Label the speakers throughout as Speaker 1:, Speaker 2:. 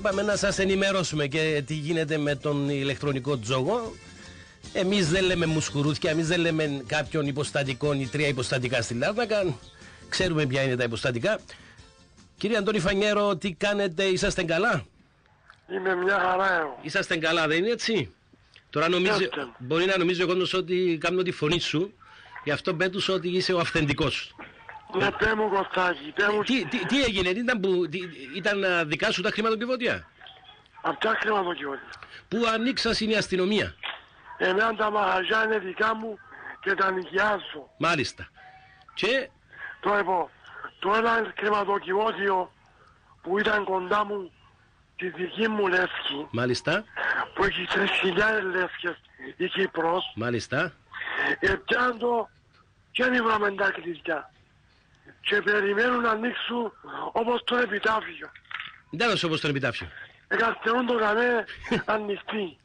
Speaker 1: είπαμε να σας ενημερώσουμε και τι γίνεται με τον ηλεκτρονικό τζόγο. Εμείς δεν λέμε μουσχουρούθια, εμείς δεν λέμε κάποιον υποστατικό ή 3 υποστατικά στη Λάρνακα. Ξέρουμε ποια είναι τα υποστατικά. Κύριε Αντώνη Φανιέρο, τι κάνετε, είσαστε καλά?
Speaker 2: Είμαι μια χαρά εγώ.
Speaker 1: Είσαστε καλά, δεν είναι έτσι? Τώρα μπορεί να νομίζει ο κόσμος ότι κάνω τη φωνή σου, γι' αυτό πέτους ότι είσαι ο αυθεντικός.
Speaker 2: Ναι, πέ μου Κωστάκη, πέ μου...
Speaker 1: Τι έγινε, ήταν δικά σου τα χρηματοκιβώτια?
Speaker 2: Απ' τα χρηματοκιβώτια.
Speaker 1: Που ανοίξασαν η αστυνομία.
Speaker 2: Εμένα τα μαγαζιά είναι δικά μου και τα νοικιάζω.
Speaker 1: Μάλιστα. Και...
Speaker 2: το ένα χρηματοκιβώτιο που ήταν κοντά μου, τη δική μου λεύκη.
Speaker 1: Μάλιστα.
Speaker 2: Που έχει 3.000 λεύκες η Κύπρος.
Speaker 1: Μάλιστα.
Speaker 2: Επιάν το και δεν βράμε τα κλειδιά. Και περιμένουν να ανοίξουν όπως το επιτάφιο.
Speaker 1: Δεν ήταν όπως το επιτάφιο.
Speaker 2: Εκαστερούν το κανέ ανοιχτή.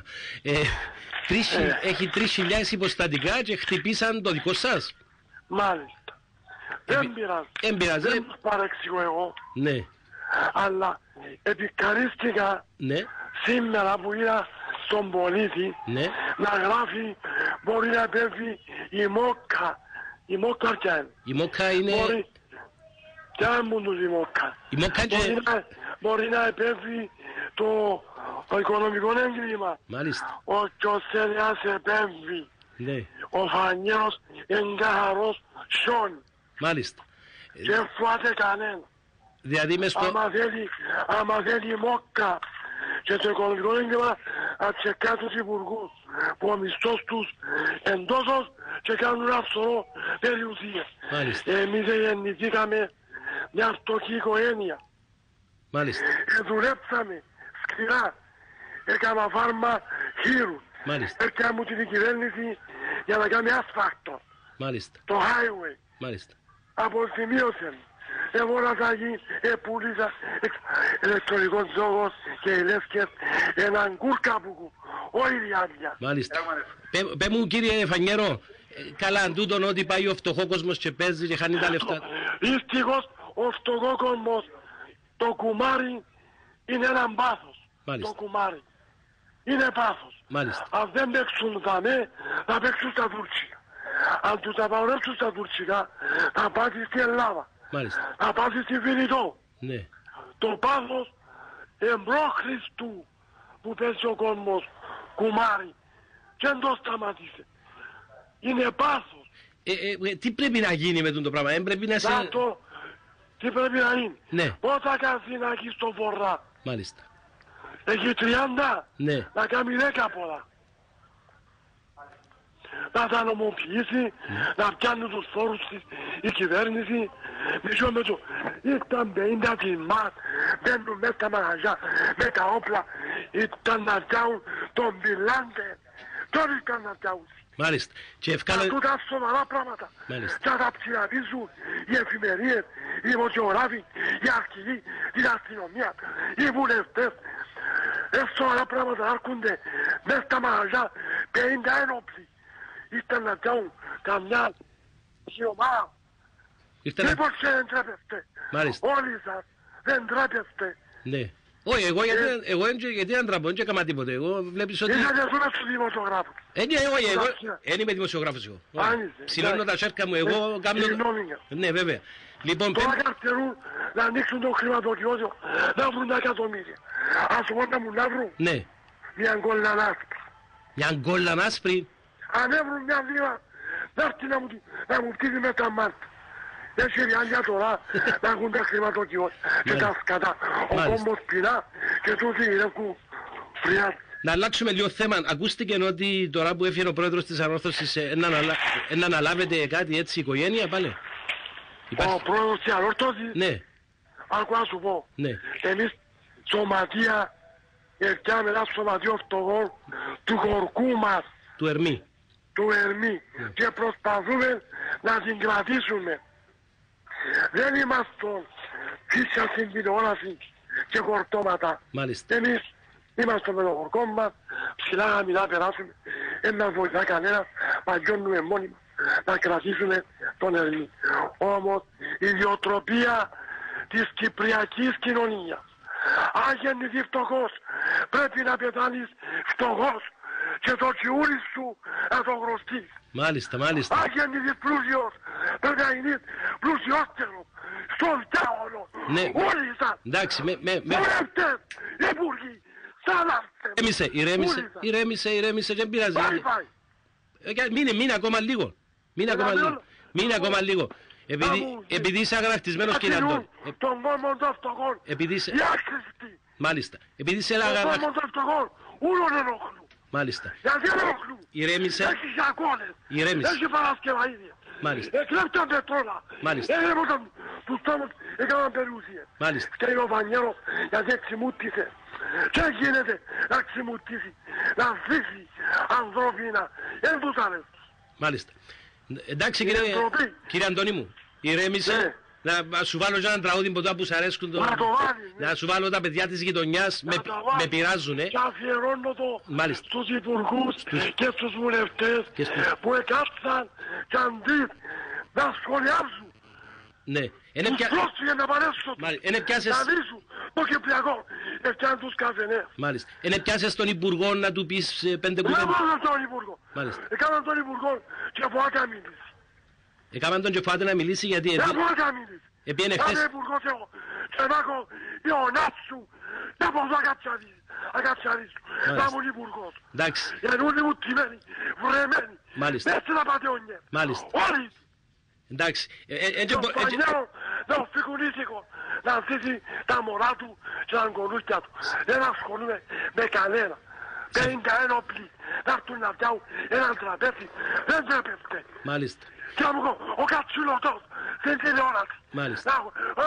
Speaker 1: Έχει 3.000 υποστατικά και χτυπήσαν το δικό σας.
Speaker 2: Μάλιστα. Δεν πειράζει. Δεν τους παρεξηγώ εγώ.
Speaker 1: Ναι.
Speaker 2: Αλλά επικαρίστηκα σήμερα που είδα στον πολίτη να γράφει, μπορεί να πέφτει η μόκα. Η μόκα ποια είναι?
Speaker 1: Η μόκα είναι...
Speaker 2: Ποια είναι μόντους η μόκα?
Speaker 1: Η μόκα
Speaker 2: μπορεί να επέμβει το οικονομικό έγκλημα.
Speaker 1: Μάλιστα.
Speaker 2: Ο Κιωσέλιας επέμβει.
Speaker 1: Ναι.
Speaker 2: Ο Φανιέρος εγκάχαρος σιώνει.
Speaker 1: Μάλιστα.
Speaker 2: Και φουάται κανένα.
Speaker 1: Δηλαδή μες στο...
Speaker 2: άμα θέλει μόκα και το οικονομικό έγκλημα να τσεκά τους υπουργούς που ο μισθός τους εντόσος και κάνουν ένα φθορό περιουσία. Εμείς γεννηθήκαμε μια φτωχή οικογένεια.
Speaker 1: Μάλιστα.
Speaker 2: Δουλέψαμε σκληρά. Έκανα φάρμα χείρου.
Speaker 1: Μάλιστα.
Speaker 2: Έκανα μου την κυβέρνηση για να κάνει ασφάλτο.
Speaker 1: Μάλιστα.
Speaker 2: Το highway.
Speaker 1: Μάλιστα.
Speaker 2: Αποζημίωσαν. Εβόλασα εκεί, πούλησα ηλεκτρονικός τζόγος και οι λεύκες έναν κουρκάπουκου, όχι διάρκεια.
Speaker 1: Μάλιστα. Πε μου κύριε Φανιέρο, καλά τούτον ότι πάει ο φτωχό κόσμος και παίζει και χάνει τα λεφτά.
Speaker 2: Δυστυχώς ο φτωχό κόσμος, το κουμάρι είναι έναν πάθος.
Speaker 1: Μάλιστα.
Speaker 2: Το κουμάρι είναι πάθος.
Speaker 1: Μάλιστα.
Speaker 2: Αν δεν παίξουν δαμέ, θα παίξουν στα τουρκικά. Αν τους απαγορεύσουν στα τουρκικά, θα πάθει στην Ελλάδα.
Speaker 1: Μάλιστα.
Speaker 2: Θα πάθει στη Βηρητό.
Speaker 1: Ναι.
Speaker 2: Το πάθος εμπρό Χριστού που παίζει ο κόσμος κουμάρι και δεν το σταματήσε. Είναι πάθος.
Speaker 1: Τι πρέπει να γίνει με το πράγμα? Πρέπει να σε...
Speaker 2: Τι πρέπει να γίνει?
Speaker 1: Ναι.
Speaker 2: Πόσα καθηνάκι στο φορά?
Speaker 1: Μάλιστα.
Speaker 2: Έχει 30.
Speaker 1: Ναι.
Speaker 2: Να κάνει 10 πολλά. Να τα νομοποιήσει, να πιάνει τους φόρους της η κυβέρνηση. Μισό με το... Ήταν 50 τιμάς, μπαίνουν μέσα στα μαγαζιά με τα όπλα. Ήταν να πιάουν τον πιλάντε. Τώρα ήταν να πιάουν.
Speaker 1: Μάλιστα. Και ευκάλε...
Speaker 2: Τούτα σοβαρά πράγματα.
Speaker 1: Μάλιστα.
Speaker 2: Θα τα ψηφίζουν οι εφημερίες, οι δημοσιογράφοι, οι αρχηγοί, η αστυνομία, οι βουλευτές. Σοβαρά πράγματα έρχονται μέσα στα μαγαζιά 50 ένοπλοι. Ήταν να πιάουν καμιά ομάδα. Μήπως δεν τρέπεστε?
Speaker 1: Μάλιστα.
Speaker 2: Όλοι σας δεν τρέπεστε.
Speaker 1: Ναι. Όχι, εγώ γιατί δεν τραπώ, δεν έκανα τίποτε. Εγώ βλέπεις ότι...
Speaker 2: Είσατε ζούμε στους δημοσιογράφους.
Speaker 1: Εγώ δεν είμαι δημοσιογράφος εγώ. Ψηλώνω τα σέρκα μου, εγώ κάνω... Ναι, βέβαια. Λοιπόν,
Speaker 2: τώρα καρτερούν να ανοίξουν το χρηματοκιβώτιο, να βρουν τα εκατομμύρια. Ας να μου να βρουν.
Speaker 1: Ναι.
Speaker 2: Μια γκόλαν άσπρη.
Speaker 1: Μια γκόλαν άσπρη.
Speaker 2: Αν έβρουν μια βίβα, να έρθει να μου πτύχει με τα μάτια. Έχει ριάλια τώρα να έχουν τα χρηματοκιβώτια και τα σκατά. Ο κόμπος πεινά και τούτοι έχουν φριάδι.
Speaker 1: Να αλλάξουμε λίγο θέμα. Ακούστηκε ότι τώρα που έφυγε ο πρόεδρος της Ανόρθωσης να αναλάβετε κάτι έτσι η οικογένεια πάλι?
Speaker 2: Ο πρόεδρος της Ανόρθωσης?
Speaker 1: Ναι.
Speaker 2: Άκου να σου πω.
Speaker 1: Ναι.
Speaker 2: Εμείς σωματεία έφτιαμε ένα σωματείο φτωχών του χωρκού μας.
Speaker 1: Του Ερμή.
Speaker 2: Του Ερμή. Και προσπαθούμε να την κρατήσουμε. Δεν είμαστε φύσια στην τηλεόραση και χορτώματα.
Speaker 1: Μάλιστα.
Speaker 2: Εμείς είμαστε με το χορκό μας, ψηλά χαμηλά περάσουμε, να βοηθά κανένας, παγιώνουμε μόνοι μας, να κρατήσουμε τον Ερμή. Όμως η ιδιοτροπία της κυπριακής κοινωνίας, Αν γεννηθεί φτωχός, πρέπει να πεθάνεις φτωχός και το τσιούρι σου να το χρωστείς.
Speaker 1: Μάλιστα, μάλιστα.
Speaker 2: Αν γεννηθείς πλούσιος, πρέπει να γίνεις πλουσιότερος στον διάολο.
Speaker 1: Ναι.
Speaker 2: Όλοι σας,
Speaker 1: Εντάξει,
Speaker 2: βουλευτές, υπουργοί, σαλάστε.
Speaker 1: Ηρέμησε, δεν πειράζει.
Speaker 2: Πάει.
Speaker 1: Μείνε ακόμα λίγο. Μείνε ακόμα λίγο. Επειδή είσαι αγανακτισμένος, κύριε Αντώνη.
Speaker 2: Τον κόμμα των φτωχών.
Speaker 1: Επειδή είσαι...
Speaker 2: Η άκρηστη.
Speaker 1: Μάλιστα. Επειδή είσαι
Speaker 2: Τον
Speaker 1: αγανακτισμένος.
Speaker 2: κόμμα των φτωχών. Ούλον ενοχλούν.
Speaker 1: Μάλιστα.
Speaker 2: Γιατί ενοχλούν.
Speaker 1: Ηρέμησε.
Speaker 2: Έχει αγώνες.
Speaker 1: Ηρέμησε.
Speaker 2: Έχει παρασκευαίδια.
Speaker 1: Μάλιστα.
Speaker 2: Εκλέπταν πετρόλα.
Speaker 1: Μάλιστα.
Speaker 2: Έρευονταν τους τόμους, έκαναν περιουσίες.
Speaker 1: Μάλιστα.
Speaker 2: Και ο Βανιέρος γιατί εξημούτησε. Και γίνεται να ξημούτήσει, να ζήσει ανθρώπινα. Εν τους αρέσεις.
Speaker 1: Μάλιστα. Εντάξει,
Speaker 2: Είναι ντροπή.
Speaker 1: κύριε Αντώνη μου. Ηρέμησε.
Speaker 2: Ναι.
Speaker 1: Να σου βάλω ένα τραγούδι ποτέ που σ' αρέσκουν.
Speaker 2: Να το βάλεις.
Speaker 1: Να σου βάλω τα παιδιά της γειτονιάς. Με πειράζουνε.
Speaker 2: Και αφιερώνω το
Speaker 1: Μάλιστα.
Speaker 2: στους υπουργούς και στους βουλευτές που εκάτσαν και αντί να σχολιάζουν.
Speaker 1: Ναι.
Speaker 2: Τους πρόσφυγες να παρέσουν
Speaker 1: Είναι πιάσες...
Speaker 2: να δείσουν το Κυπριακό. Έφτιαν τους καφενές.
Speaker 1: Μάλιστα. Είναι πιάσες τον Υπουργό να του πεις 5
Speaker 2: Δεν
Speaker 1: κουβέντες.
Speaker 2: μπορούν τον Υπουργό.
Speaker 1: Μάλιστα.
Speaker 2: Έκαναν τον Υπουργό και φοβάται να μιλήσει.
Speaker 1: Έκαναν τον και φάτε να μιλήσει γιατί...
Speaker 2: Δεν φοβάται να μιλήσει.
Speaker 1: Επίενε
Speaker 2: Κάθε
Speaker 1: χθες...
Speaker 2: Υπουργός εγώ και να έχω ιονάψου. Δεν μπορώ να καψαρίσω. Να ήμουν Υπουργός.
Speaker 1: Εντάξει.
Speaker 2: Γιατί όλοι μου τιμένοι, βρεμένοι.
Speaker 1: Μάλιστα.
Speaker 2: Έτσι να πάτε όνιες.
Speaker 1: Μάλιστα.
Speaker 2: Όλοι.
Speaker 1: Εντάξει.
Speaker 2: Το Σπανιάρο να φύγουν ήσυχο. Να αφήσει τα μωρά του και τα αγκονούκια του. Δεν ασχολούμαι με κανένα. 51 όπλοι να έρθουν να πιάουν έναν τραπέζι. Δεν τρέπεται.
Speaker 1: Μάλιστα.
Speaker 2: Και να μου πω, ο Κατσουλωτός στην τηλεόραση.
Speaker 1: Μάλιστα.
Speaker 2: Να έχω,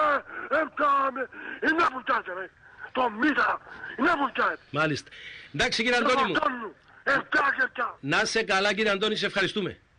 Speaker 2: είναι που πιάτε ρε. Το μήτα, είναι που πιάτε.
Speaker 1: Μάλιστα. Εντάξει, κύριε Αντώνη μου.
Speaker 2: Τον μου,
Speaker 1: Να είσαι καλά, κύριε Αντώνη, σε ευχαριστούμε.